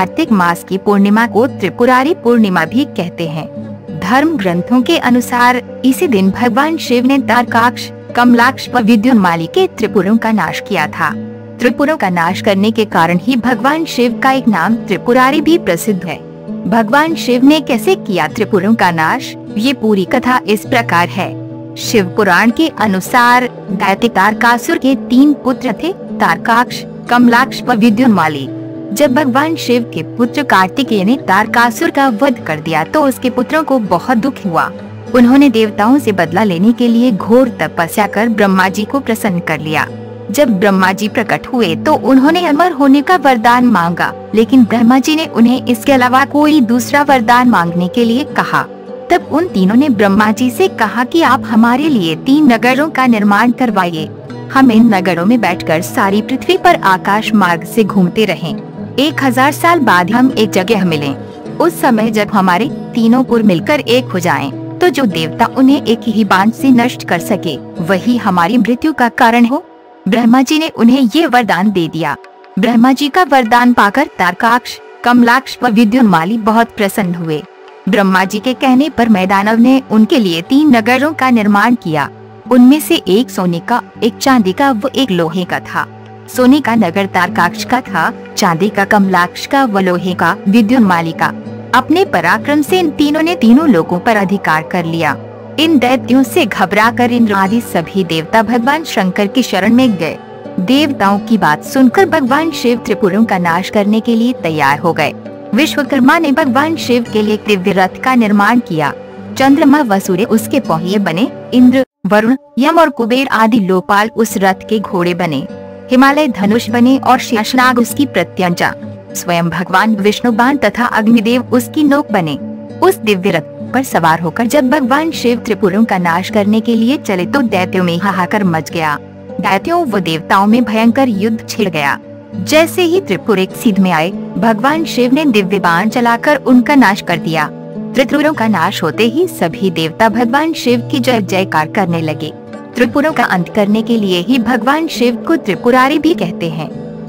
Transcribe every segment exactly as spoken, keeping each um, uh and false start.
कार्तिक मास की पूर्णिमा को त्रिपुरारी पूर्णिमा भी कहते हैं। धर्म ग्रंथों के अनुसार इसी दिन भगवान शिव ने तारकाक्ष, कमलाक्ष व विद्युन्माली के त्रिपुरों का नाश किया था। त्रिपुरों का नाश करने के कारण ही भगवान शिव का एक नाम त्रिपुरारी भी प्रसिद्ध है। भगवान शिव ने कैसे किया त्रिपुरों का नाश, ये पूरी कथा इस प्रकार है। शिव पुराण के अनुसार दैत्य तारकासुर के तीन पुत्र थे, तारकाक्ष, कमलाक्ष व विद्युन्माली। जब भगवान शिव के पुत्र कार्तिकेय ने तारकासुर का वध कर दिया तो उसके पुत्रों को बहुत दुख हुआ। उन्होंने देवताओं से बदला लेने के लिए घोर तपस्या कर ब्रह्मा जी को प्रसन्न कर लिया। जब ब्रह्मा जी प्रकट हुए तो उन्होंने अमर होने का वरदान मांगा, लेकिन ब्रह्मा जी ने उन्हें इसके अलावा कोई दूसरा वरदान मांगने के लिए कहा। तब उन तीनों ने ब्रह्मा जी से कहा कि आप हमारे लिए तीन नगरों का निर्माण करवाइए। हम इन नगरों में बैठकर सारी पृथ्वी पर आकाश मार्ग से घूमते रहें। एक हजार साल बाद हम एक जगह मिलें। उस समय जब हमारे तीनों पुर मिलकर एक हो जाएं, तो जो देवता उन्हें एक ही बाण से नष्ट कर सके वही हमारी मृत्यु का कारण हो। ब्रह्मा जी ने उन्हें ये वरदान दे दिया। ब्रह्मा जी का वरदान पाकर तारकाक्ष, कमलाक्ष व विद्युन्माली बहुत प्रसन्न हुए। ब्रह्मा जी के कहने पर मैदानव ने उनके लिए तीन नगरों का निर्माण किया। उनमें से एक सोने का, एक चांदी का व एक लोहे का था। सोने का नगर तारकाक्ष का था, चांदी का कमलाक्ष का व लोहे का विद्युन्माली का। अपने पराक्रम से इन तीनों ने तीनों लोगों पर अधिकार कर लिया। इन दैत्यों से घबराकर इंद्र आदि सभी देवता भगवान शंकर की शरण में गए। देवताओं की बात सुनकर भगवान शिव त्रिपुरों का नाश करने के लिए तैयार हो गए। विश्वकर्मा ने भगवान शिव के लिए दिव्य रथ का निर्माण किया। चंद्रमा व सूर्य उसके पहिए बने। इंद्र, वरुण, यम और कुबेर आदि लोकपाल उस रथ के घोड़े बने। हिमालय धनुष बने और शेषनाग उसकी प्रत्यंचा। स्वयं भगवान विष्णु बाण तथा अग्निदेव उसकी नोक बने। उस दिव्य रथ पर सवार होकर जब भगवान शिव त्रिपुरों का नाश करने के लिए चले तो दैत्यों में हाहाकार मच गया। दैत्यों व देवताओं में भयंकर युद्ध छिड़ गया। जैसे ही त्रिपुर एक सिद्ध में आए, भगवान शिव ने दिव्य बाण चलाकर उनका नाश कर दिया। त्रिपुरों का नाश होते ही सभी देवता भगवान शिव की जय जयकार करने लगे। त्रिपुरों का अंत करने के लिए ही भगवान शिव को त्रिपुरारी भी कहते हैं।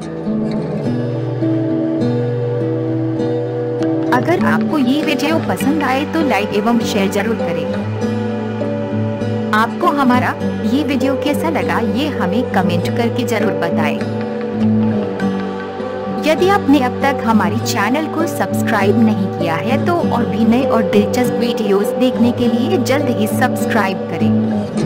अगर आपको ये वीडियो पसंद आए तो लाइक एवं शेयर जरूर करें। आपको हमारा ये वीडियो कैसा लगा ये हमें कमेंट करके जरूर बताएं। यदि आपने अब तक हमारे चैनल को सब्सक्राइब नहीं किया है तो और भी नए और दिलचस्प वीडियोस देखने के लिए जल्द ही सब्सक्राइब करें।